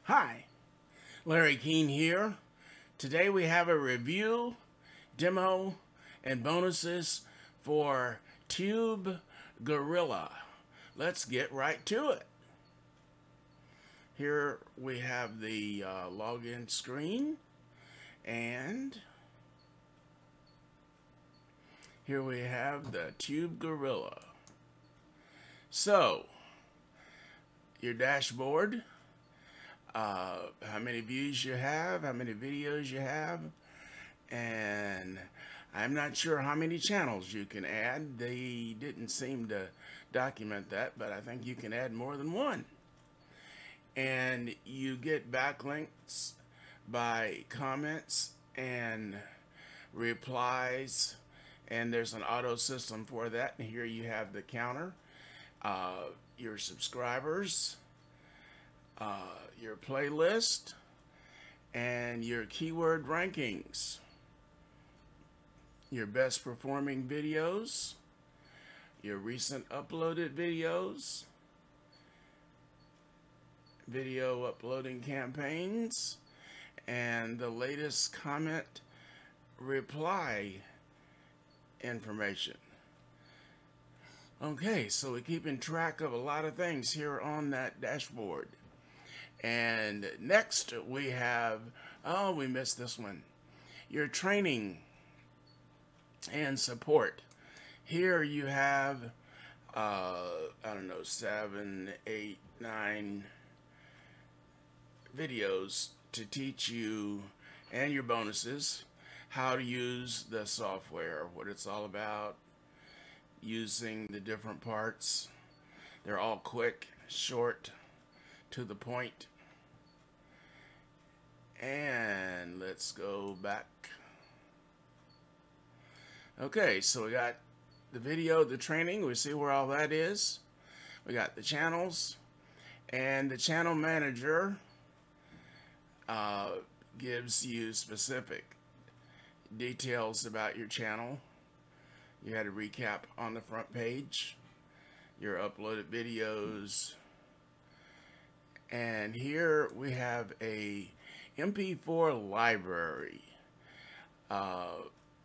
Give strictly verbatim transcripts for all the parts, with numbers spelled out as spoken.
Hi, Larry Keene here. Today we have a review, demo, and bonuses for Tube Gorilla. Let's get right to it. Here we have the uh, login screen, and here we have the Tube Gorilla. So, your dashboard, uh, how many views you have, how many videos you have, and I'm not sure how many channels you can add. They didn't seem to document that, but I think you can add more than one. And you get backlinks by comments and replies, and there's an auto system for that. And here you have the counter, uh, your subscribers, uh, your playlist, and your keyword rankings, your best performing videos, your recent uploaded videos, video uploading campaigns, and the latest comment reply information. Okay, so we're keeping track of a lot of things here on that dashboard. And next we have, oh, we missed this one, your training and support. Here you have, uh, I don't know, seven, eight, nine videos to teach you and your bonuses how to use the software, what it's all about, using the different parts. They're all quick, short, to the point. And let's go back. Okay, so we got the video, the training. We see where all that is. We got the channels, and the channel manager uh, gives you specific details about your channel. You had a recap on the front page, your uploaded videos, and here we have a M P four library. Uh,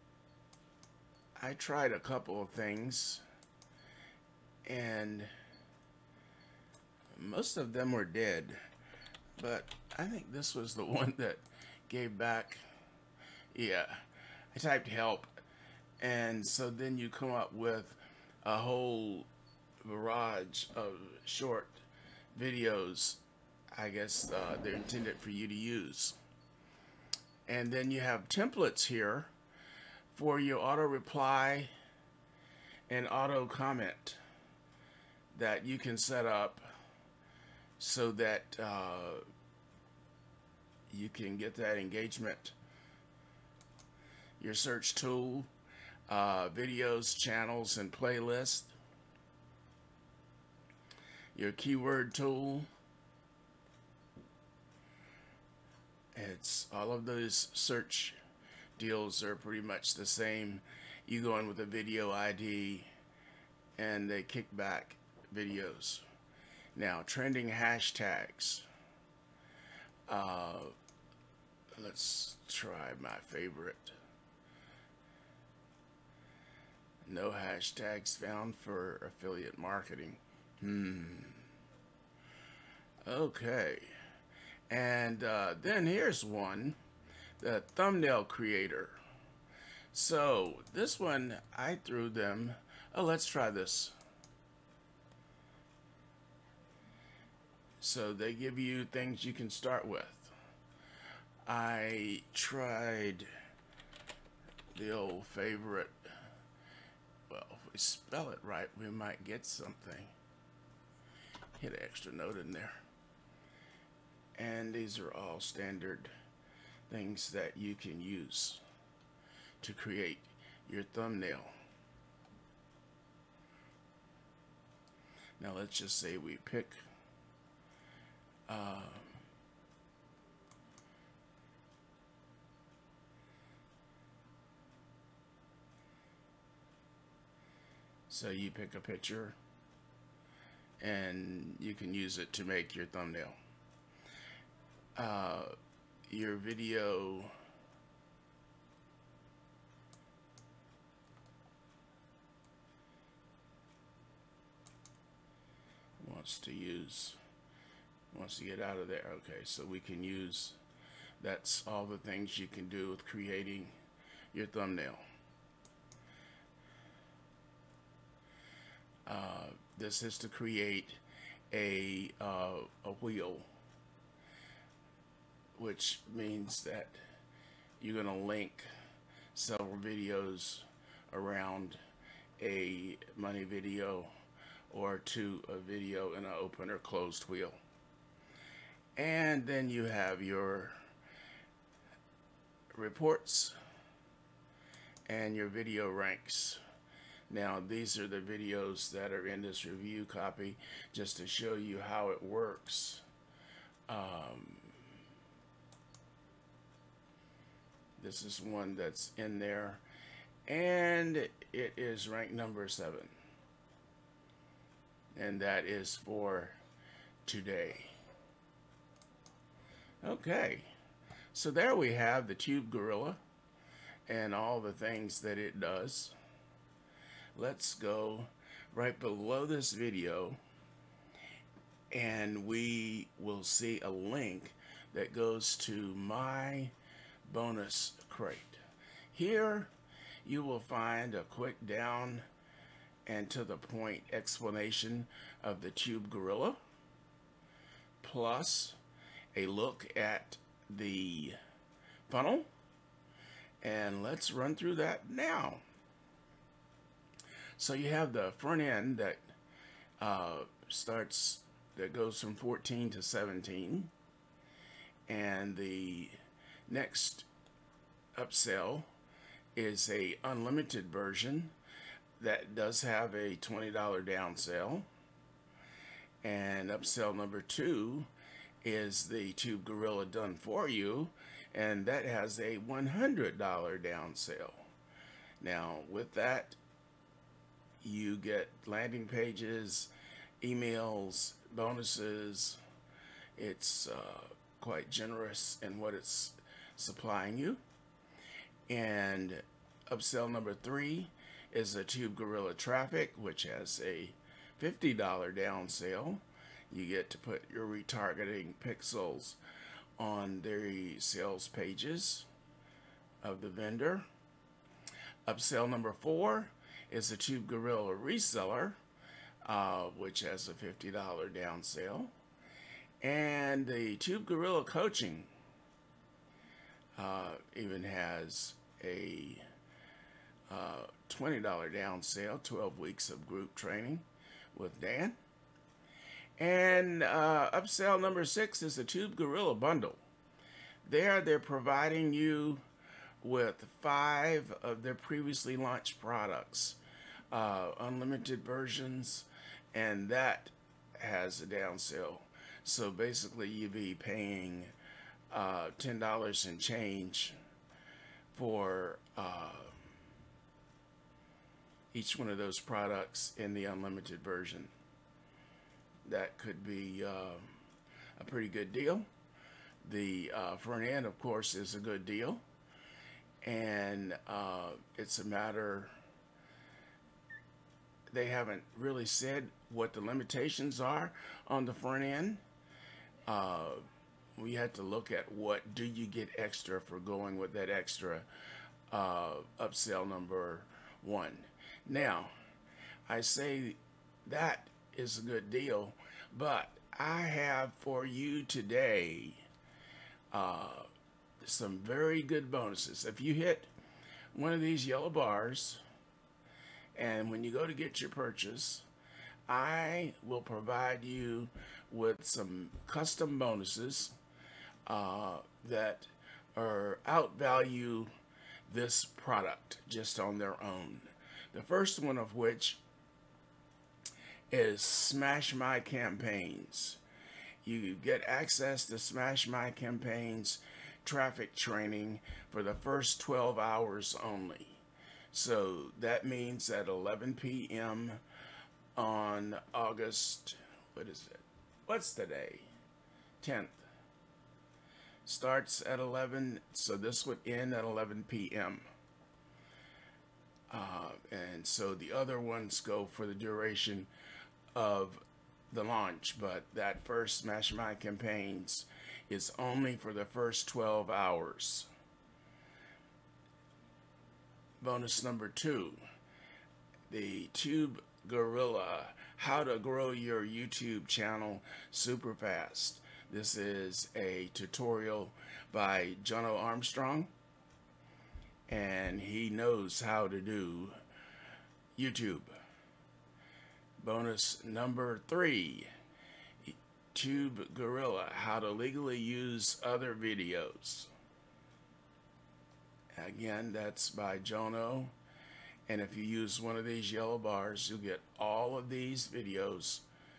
I tried a couple of things, and most of them were dead, but I think this was the one that gave back. Yeah, I typed help, and so then you come up with a whole barrage of short videos. I guess uh, they're intended for you to use. And then you have templates here for your auto reply and auto comment that you can set up so that uh, you can get that engagement. Your search tool, uh, videos, channels, and playlist. Your keyword tool. It's all of those search deals are pretty much the same. You go in with a video I D and they kick back videos. Now, trending hashtags. Uh, let's try my favorite. No hashtags found for affiliate marketing. Hmm. Okay. And uh, then here's one, the thumbnail creator. So this one, I threw them. Oh, let's try this. So they give you things you can start with. I tried the old favorite. Well, if we spell it right, we might get something. Hit an extra note in there. And these are all standard things that you can use to create your thumbnail. Now let's just say we pick uh, so you pick a picture and you can use it to make your thumbnail. uh, your video wants to use, wants to get out of there. Okay, so we can use, that's all the things you can do with creating your thumbnail. Uh, this is to create a, uh, a wheel, which means that you're going to link several videos around a money video or to a video in an open or closed wheel. And then you have your reports and your video ranks. Now, these are the videos that are in this review copy just to show you how it works. Um, this is one that's in there, and it is rank number seven. And that is for today. Okay, so there we have the Tube Gorilla and all the things that it does. Let's go right below this video and we will see a link that goes to my bonus crate. Here you will find a quick down and to the point explanation of the Tube Gorilla, plus a look at the funnel, and let's run through that now. So you have the front end that uh, starts, that goes from fourteen to seventeen, and the next upsell is a unlimited version that does have a twenty dollar down sale, and upsell number two is the Tube Gorilla Done For You, and that has a one hundred dollar down sale. Now with that you get landing pages, emails, bonuses. It's uh, quite generous in what it's supplying you. And upsell number three is a Tube Gorilla Traffic, which has a fifty dollar down sale. You get to put your retargeting pixels on the sales pages of the vendor. Upsell number four is the Tube Gorilla Reseller, uh, which has a fifty dollar down sale. And the Tube Gorilla Coaching uh, even has a uh, twenty dollar down sale, twelve weeks of group training with Dan. And uh, upsell number six is the Tube Gorilla Bundle. There they're providing you with five of their previously launched products, uh, unlimited versions, and that has a down sale. So basically you'd be paying uh, ten dollars and change for uh, each one of those products in the unlimited version. That could be uh, a pretty good deal. The uh, front end, of course, is a good deal. And uh, it's a matter, they haven't really said what the limitations are on the front end. Uh, we had to look at what do you get extra for going with that extra uh, upsell number one. Now, I say that is a good deal, but I have for you today uh, some very good bonuses. If you hit one of these yellow bars, and when you go to get your purchase, I will provide you with some custom bonuses uh, that are outvalue this product just on their own. The first one of which is Smash My Campaigns. You get access to Smash My Campaigns traffic training for the first twelve hours only. So that means at eleven p m on August, what is it? What's today? tenth. starts at eleven, so this would end at eleven p m Uh, and so the other ones go for the duration of the launch, but that first Smash My Campaigns is only for the first twelve hours. Bonus number two, the Tube Gorilla, how to grow your YouTube channel super fast. This is a tutorial by Jono Armstrong, and he knows how to do YouTube. Bonus number three, Tube Gorilla, how to legally use other videos. Again, that's by Jono, and if you use one of these yellow bars, you'll get all of these videos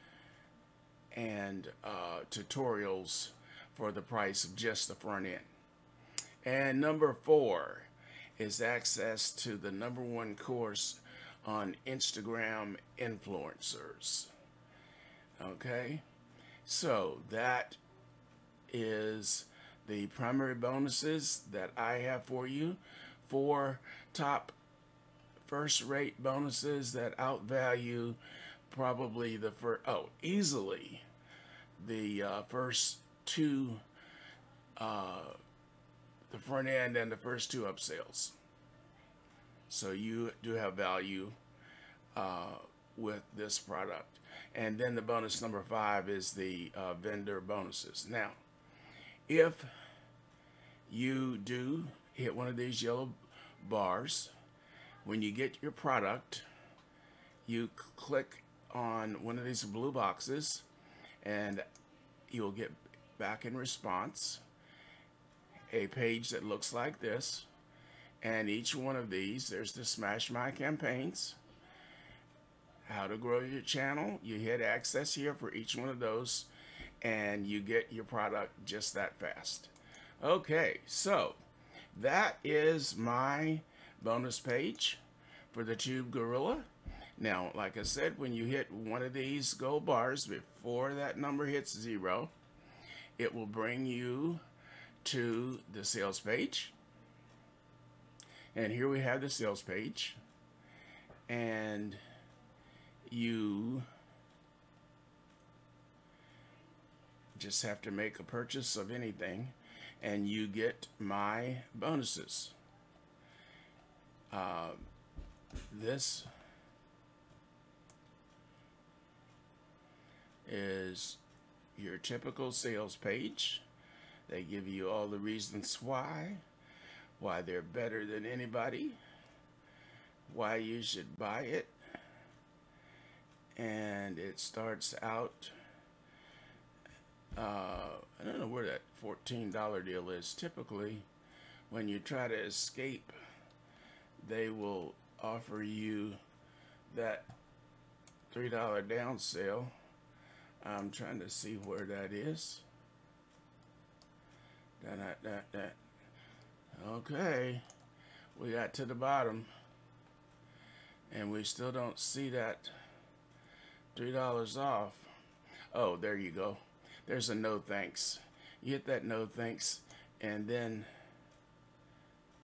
and uh, tutorials for the price of just the front end. And number four is access to the number one course on Instagram influencers. Okay, so that is the primary bonuses that I have for you. Four top first-rate bonuses that outvalue probably the first, oh, easily the uh, first two, uh, the front end and the first two upsells. So you do have value uh, with this product. And then the bonus number five is the uh, vendor bonuses. Now, if you do hit one of these yellow bars, when you get your product, you click on one of these blue boxes and you'll get back in response a page that looks like this. And each one of these, there's the Smash My Campaigns, how to grow your channel. You hit access here for each one of those, and you get your product just that fast. Okay, so that is my bonus page for the Tube Gorilla. Now, like I said, when you hit one of these gold bars before that number hits zero, it will bring you to the sales page. And here we have the sales page, and you just have to make a purchase of anything and you get my bonuses. Uh, this is your typical sales page. They give you all the reasons why. Why they're better than anybody, why you should buy it, and it starts out, uh, I don't know where that fourteen dollar deal is. Typically, when you try to escape, they will offer you that three dollar down sale. I'm trying to see where that is. That, that, that, that. Okay, we got to the bottom and we still don't see that three dollars off. Oh, there you go. There's a no thanks. You hit that no thanks, and then